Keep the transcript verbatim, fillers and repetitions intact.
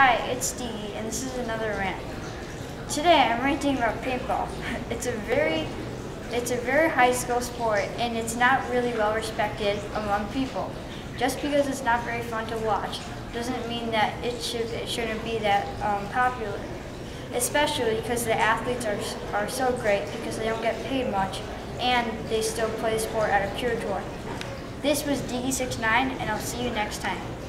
Hi, it's Dee, and this is another rant. Today I'm ranting about paintball. It's a very, it's a very high skill sport, and it's not really well respected among people. Just because it's not very fun to watch doesn't mean that it should it shouldn't be that um, popular. Especially because the athletes are are so great because they don't get paid much, and they still play the sport at a pure joy. This was Diggy six nine, and I'll see you next time.